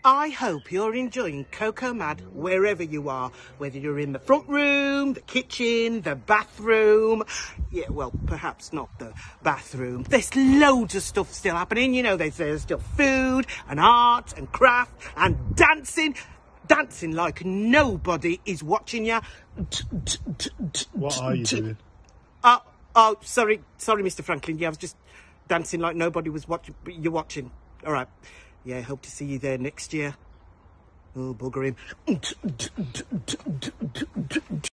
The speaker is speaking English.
I hope you're enjoying CoCoMAD wherever you are, whether you're in the front room, the kitchen, the bathroom. Yeah, well, perhaps not the bathroom. There's loads of stuff still happening. You know, there's still food and art and craft and dancing. Dancing like nobody is watching you. What are you doing? Oh, sorry, Mr. Franklin. Yeah, I was just dancing like nobody was watching. You're watching. All right. Yeah, hope to see you there next year. Oh, bugger him.